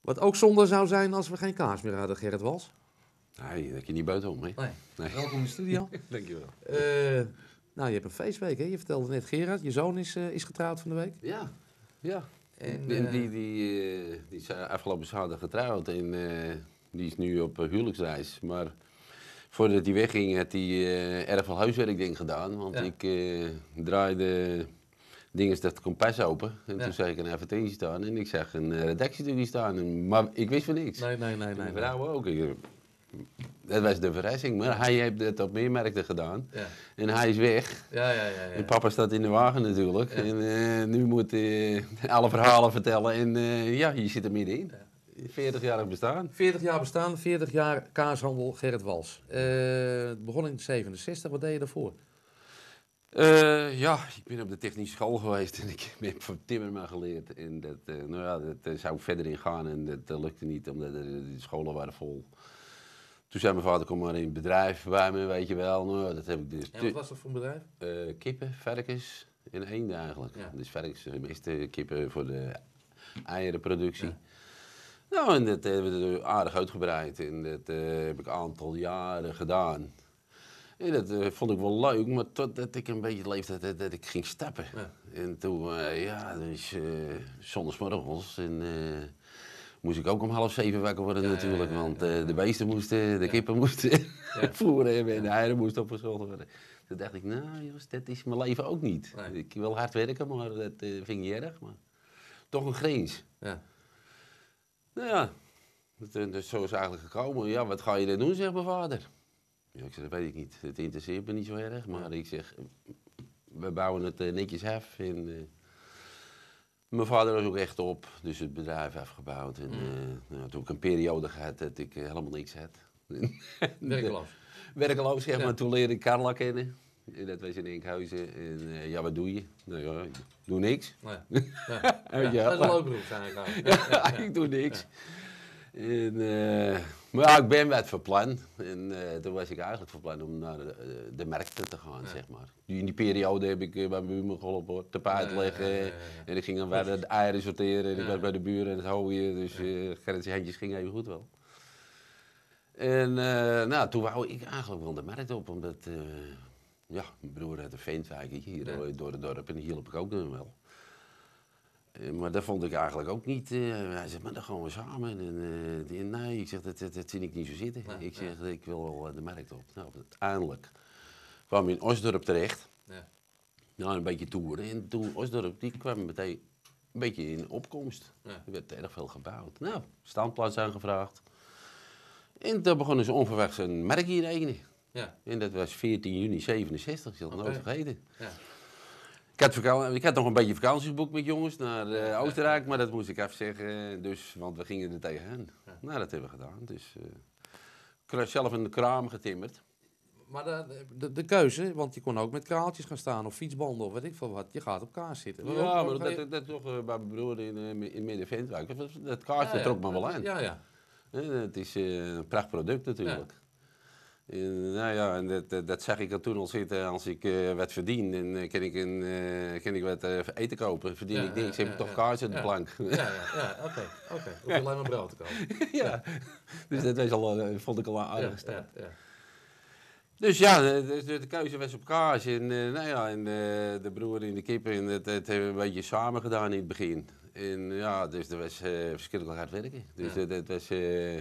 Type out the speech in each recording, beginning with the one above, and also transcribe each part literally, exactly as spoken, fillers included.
Wat ook zonde zou zijn als we geen kaas meer hadden, Gerrit Wals. Nee, daar kun je niet buitenom, hè? Nee. Nee. Welkom in de studio. Dankjewel. Uh, nou, je hebt een feestweek, hè? Je vertelde net, Gerard, je zoon is, uh, is getrouwd van de week. Ja, ja. En, die, uh, die, die, uh, die is afgelopen zaterdag getrouwd en uh, die is nu op uh, huwelijksreis. Maar voordat hij wegging, had hij uh, erg veel huiswerk ding gedaan. Want ja. ik uh, draaide dingen dat kompas open. En ja. toen zag ik een advertentie staan en ik zag een uh, redactiestudie staan. En, maar ik wist van niks. Nee, nee, nee. nee, en de vrouwen ook. Ik, dat was de verrassing, maar hij heeft het op meer markten gedaan. Ja. En hij is weg. Ja, ja, ja, ja. En papa staat in de wagen natuurlijk. Ja. En uh, nu moet hij uh, alle verhalen vertellen. En uh, ja, je zit er middenin. Ja. veertig jaar bestaan. veertig jaar bestaan, veertig jaar kaashandel Gerrit Wals. Uh, het begon in zevenenzestig, wat deed je daarvoor? Uh, ja, ik ben op de technische school geweest en ik heb van timmerman geleerd. En dat, uh, nou ja, dat uh, zou ik verder in gaan en dat uh, lukte niet, omdat de, de scholen waren vol. Toen zei mijn vader, kom maar in het bedrijf bij me, weet je wel. Nou, dat heb ik dus. En wat was dat voor een bedrijf? Uh, kippen, varkens en eenden eigenlijk. Ja. Dus varkens, de meeste kippen voor de eierenproductie. Ja. Nou, en dat hebben we aardig uitgebreid en dat uh, heb ik een aantal jaren gedaan. En dat uh, vond ik wel leuk, maar totdat ik een beetje de leeftijd dat, dat ik ging stappen. Ja. En toen, uh, ja, dus uh, zondagsmorgens en uh, moest ik ook om half zeven wakker worden ja, natuurlijk, ja, ja, want uh, de beesten moesten, de ja. kippen moesten ja. voeren hebben en de eieren moesten opgezocht worden. Toen dacht ik, nou jongens, dat is mijn leven ook niet. Nee. Ik wil hard werken, maar dat uh, vind ik niet erg, maar toch een grens. Ja. Nou ja, dat, dus zo is het eigenlijk gekomen. Ja, wat ga je dan doen, zegt mijn vader. Ja, ik zeg, dat weet ik niet. Het interesseert me niet zo erg, maar ja. ik zeg, we bouwen het uh, netjes af. En, uh, mijn vader was ook echt op, dus het bedrijf afgebouwd. En, uh, nou, toen ik een periode gehad dat ik uh, helemaal niks had. Werkeloos? Werkeloos, zeg maar. Ja. Toen leerde ik Carla kennen. En dat was in Enkhuizen. En uh, ja, wat doe je? Nou ja, ik doe niks. Ja. Ja. Ja. Ja, dat is een leuk beroep eigenlijk. Ja, ja, ja, ik doe niks. Ja. En, uh, maar ja, ik ben wat van plan. En uh, toen was ik eigenlijk van plan om naar de, de markten te gaan, ja. zeg maar. In die periode heb ik uh, bij mijn buurman geholpen te paard ja, leggen. Ja, ja, ja, ja. En ik ging dan bij de eieren sorteren. En ja. ik was bij de buren en het hooien. Dus uh, Gerrit's handjes ging even goed wel. En uh, nou, toen wou ik eigenlijk wel de markt op, omdat uh, ja, mijn broer had een ventwijk hier ja. door het dorp en die hielp ik ook nog wel. Maar dat vond ik eigenlijk ook niet. Uh, hij zegt, maar dan gaan we samen. En, uh, die, nee, ik zeg, dat, dat, dat zie ik niet zo zitten. Ja, ik zeg, ja. ik wil wel de markt op. Nou, uiteindelijk kwam ik in Osdorp terecht. Ja. Nou, een beetje toeren. En toen Osdorp, die kwam meteen een beetje in opkomst. Ja. Er werd erg veel gebouwd. Nou, standplaats aangevraagd. En toen begonnen ze onverwachts een merk hier rekenen. Ja. En dat was veertien juni zevenenzestig, ik zal het okay. nooit vergeten. Ja. Ik had, vakantie, ik had nog een beetje vakanties geboekt met jongens naar uh, Oostenrijk, maar dat moest ik afzeggen, dus, want we gingen er tegenaan. Ja. Nou, dat hebben we gedaan. Dus uh, ik heb zelf een kraam getimmerd. Maar de, de, de keuze, want je kon ook met kraaltjes gaan staan of fietsbanden of weet ik veel wat. Je gaat op kaas zitten. Ja, ja maar dat, dat, dat toch uh, bij mijn broer in, uh, in Midden-Ventwijk. Dat, dat kaas ja, ja. trok me wel aan. Ja, ja. Uh, het is uh, een prachtproduct natuurlijk. Ja. En, nou ja, en dat, dat, dat zag ik er toen al zitten. Als ik uh, wat verdien, dan uh, kan ik, een, uh, kan ik wat uh, eten kopen. Verdien ja, ik niks, ja, heb ik ja, toch kaas op ja. de plank. Ja, ja, ja oké. Okay, okay. Hoef je alleen maar brood te kopen. ja. ja, dus dat was al, uh, vond ik al een aardige stap. Ja, ja. Dus ja, de, de, de keuze was op kaas. En, uh, nou ja, en uh, de broer in de kippen, en dat, dat hebben we een beetje samen gedaan in het begin. En ja, dus dat was uh, verschrikkelijk hard werken. Dus ja. dat, dat was uh,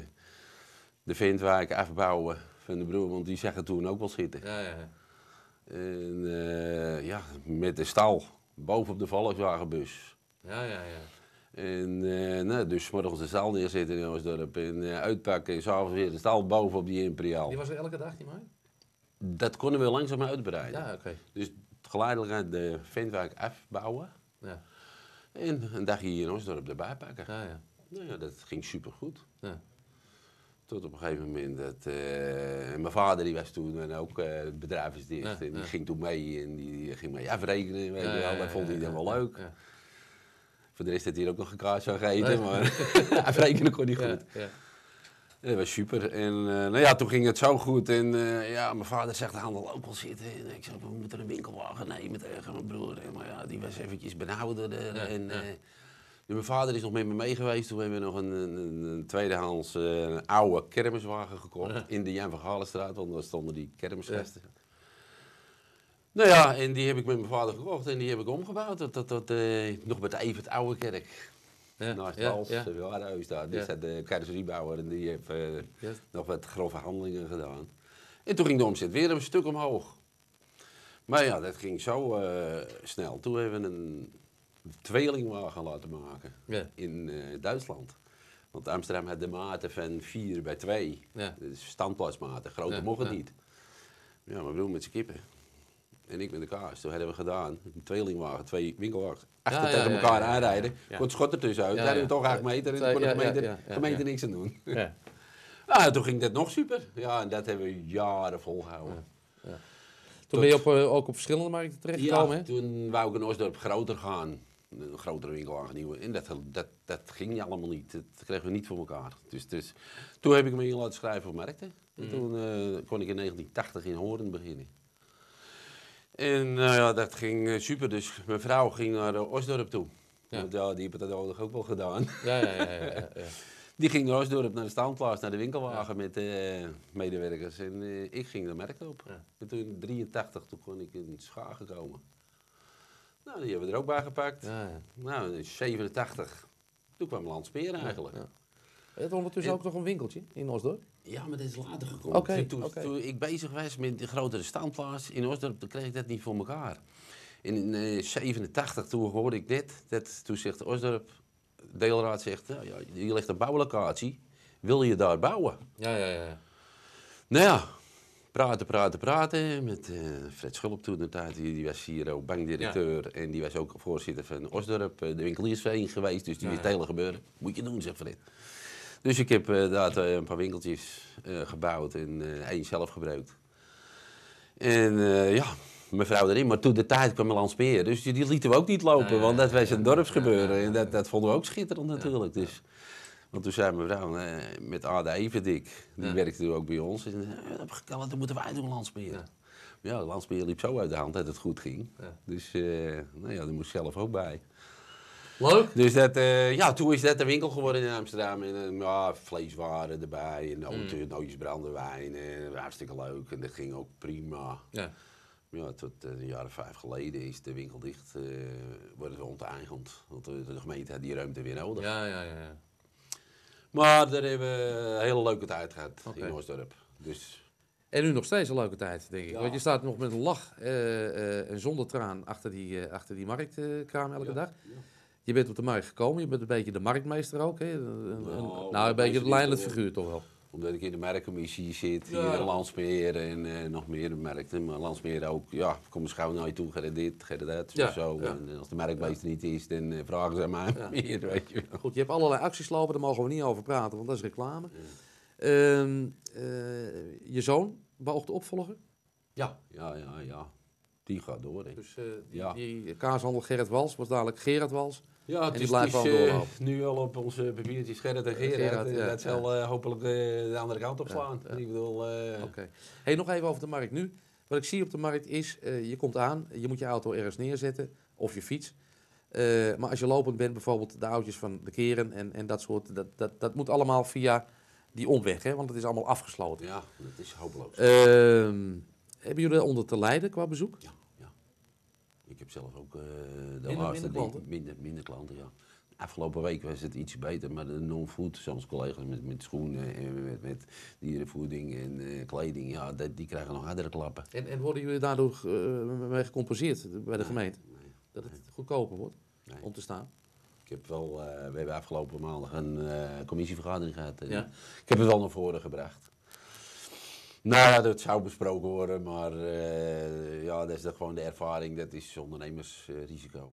de ventwijk afbouwen van de broer, want die zag het toen ook wel zitten. Ja, ja, ja. En uh, ja, met de stal boven op de Volkswagenbus. Ja, ja, ja. En uh, nou, dus 's morgens de stal neerzetten in Osdorp en uh, uitpakken en s'avonds weer de stal boven op die Imperiaal. Die was er elke dag, die mij? Dat konden we langzaam uitbreiden. Ja, oké. Okay. Dus geleidelijk aan de ventwijk afbouwen. Ja. En een dagje hier in Osdorp erbij pakken. Ja, ja. Nou ja, dat ging supergoed. Ja. Tot op een gegeven moment dat uh, mijn vader die was toen en ook uh, het bedrijf is dicht ja, en die ja. ging toen mee en die ging mee afrekenen, weet ja, je wel, dat ja, vond hij ja, dan wel ja, leuk. Ja. Voor de rest had hij ook nog een kaas van gegeten, nee. maar afrekenen kon hij goed. Ja, ja. Dat was super en uh, nou ja, toen ging het zo goed en uh, ja, mijn vader zegt, gaan we ook wel zitten en ik zei, we moeten een winkelwagen nemen tegen mijn broer, en, maar ja, die was eventjes benauwder ja, en ja. Uh, Mijn vader is nog met me mee geweest. Toen hebben we nog een, een, een tweedehands uh, oude kermiswagen gekocht. Ja. In de Jan van Galenstraat, want daar stonden die kermisgasten. Ja. Nou ja, en die heb ik met mijn vader gekocht en die heb ik omgebouwd. Tot, tot, tot, uh, nog met even het oude kerk. Ja. Naast het Hals, ja. ja. huis daar. Die ja. staat de carrosseriebouwer en die heeft uh, ja. nog wat grove handelingen gedaan. En toen ging de omzet weer een stuk omhoog. Maar ja, dat ging zo uh, snel. Toen hebben we een tweelingwagen laten maken ja. in uh, Duitsland. Want Amsterdam had de maten van vier bij twee. Ja. Dus standplaatsmaten, groter ja. mocht het ja. niet. Ja, mijn broer met zijn kippen. En ik met de kaas. Toen hebben we gedaan. Een tweelingwagen, twee winkelwagens. Achter ja, ja, tegen elkaar ja, ja, aanrijden. Ja, ja. Kon het schot ertussenuit. Ja, ja. Daar hebben we toch acht meter. En dan kon de gemeente, ja, ja, ja, gemeente ja. niks aan doen. Ja. Nou, toen ging dat nog super. Ja, en dat hebben we jaren volgehouden. Ja. Ja. Toen ben je op, uh, ook op verschillende markten terechtgekomen, ja, hè? Toen wou ik in Osdorp groter gaan. Een grotere winkelwagen, nieuwe. En dat, dat, dat ging allemaal niet. Dat kregen we niet voor elkaar. Dus, dus toen heb ik me in laten schrijven voor markten. Mm. En toen uh, kon ik in negentien tachtig in Hoorn beginnen. En uh, ja, dat ging uh, super. Dus mijn vrouw ging naar uh, Osdorp toe. Ja. Want ja, die heeft dat ook wel gedaan. Ja, ja, ja. ja, ja, ja. Die ging naar Osdorp, naar de standplaats, naar de winkelwagen ja. met uh, medewerkers. En uh, ik ging de markt op. Ja. En toen in drieëntachtig toen kon ik in Schagen komen. Nou, die hebben we er ook bij gepakt. Ja, ja. Nou, in zevenentachtig. Toen kwam Landsmeer eigenlijk. Ja, ja. Je had ondertussen en, ook nog een winkeltje in Osdorp? Ja, maar dat is later gekomen. Okay, toen, okay. toen ik bezig was met de grotere standplaats in Osdorp, toen kreeg ik dat niet voor elkaar. In uh, zevenentachtig, toen hoorde ik dit. Dat, toen zegt de Osdorp, de deelraad zegt, ja, ja, hier ligt een bouwlocatie. Wil je daar bouwen? Ja, ja, ja. Nou ja. Praten, praten, praten met uh, Fred Schulp toen de tijd, die, die was hier ook bankdirecteur ja. en die was ook voorzitter van Osdorp, uh, de winkeliersvereniging geweest, dus die ja, wist het hele gebeuren. Moet je doen, zegt Fred. Dus ik heb uh, daar uh, een paar winkeltjes uh, gebouwd en uh, één zelf gebruikt. En uh, ja, mijn vrouw erin, maar toen de tijd kwam Landsmeer, dus die, die lieten we ook niet lopen, ja, ja, want dat was een dorpsgebeuren ja, ja, ja, ja. en dat, dat vonden we ook schitterend natuurlijk. Ja, dus. Want toen zei mijn vrouw, eh, met Ada Everdik, die ja. werkte toen ook bij ons. En ja, dat moeten wij doen, Landsmeer. Ja, ja Landsmeer liep zo uit de hand dat het goed ging. Ja. Dus uh, nou ja, daar moest zelf ook bij. Leuk. Dus dat, uh, ja, toen is dat de winkel geworden in Amsterdam. En uh, ja, vleeswaren erbij, en noten, mm. nootjes brandewijn. Uh, hartstikke leuk en dat ging ook prima. Ja. Ja, tot uh, een jaar of vijf geleden is de winkel dicht, uh, wordt het onteigend. Want de, de gemeente had die ruimte weer nodig. Ja, ja, ja. ja. Maar daar hebben we een hele leuke tijd gehad okay. in Osdorp. Dus... En nu nog steeds een leuke tijd, denk ik. Ja. Want je staat nog met een lach uh, uh, en zonder traan achter die, uh, achter die marktkraam uh, elke ja. dag. Ja. Je bent op de markt gekomen, je bent een beetje de marktmeester ook. Hè? Een, nou, een, nou, een beetje het leidend figuur toch wel. Omdat ik in de marktcommissie zit, ja. hier in Landsmeer en uh, nog meer markten. Maar Landsmeer ook, ja, kom eens gauw naar je toe, ga je dit, ga je dat, ja. zo. Ja. En als de marktmeester ja. niet is, dan uh, vragen ze mij ja. meer, weet je wel. Goed, je hebt allerlei acties lopen, daar mogen we niet over praten, want dat is reclame. Ja. Uh, uh, je zoon, beoogt de opvolger? Ja, ja, ja, ja. Die gaat door, hè. Dus uh, die, ja. die kaashandel Gerrit Wals was dadelijk Gerard Wals. Ja, het en is, die blijft het is uh, nu al op onze papiertjes Gerrit en Gerard. Gerard ja, dat zal uh, hopelijk uh, de andere kant op slaan. Ja, ja. Ik bedoel... Uh... Oké. Okay. Hey, nog even over de markt nu. Wat ik zie op de markt is, uh, je komt aan, je moet je auto ergens neerzetten, of je fiets. Uh, maar als je lopend bent, bijvoorbeeld de oudjes van de keren en, en dat soort, dat, dat, dat moet allemaal via die omweg, hè? Want het is allemaal afgesloten. Ja, dat is hopeloos. Uh, hebben jullie onder te lijden qua bezoek? Ja. Ik heb zelf ook uh, de minder, laatste minder klanten? Minder, minder klanten, ja. Afgelopen week was het iets beter, maar de non-food, soms collega's met, met schoenen en met, met dierenvoeding en uh, kleding, ja, dat, die krijgen nog hardere klappen. En, en worden jullie daardoor uh, mee gecompenseerd bij de nee, gemeente? Nee, dat het nee. goedkoper wordt nee. om te staan? Ik heb wel, uh, we hebben afgelopen maandag een uh, commissievergadering gehad. En ja. Ik heb het wel naar voren gebracht. Nou ja, dat zou besproken worden, maar uh, ja, dat is dan gewoon de ervaring, dat is ondernemersrisico.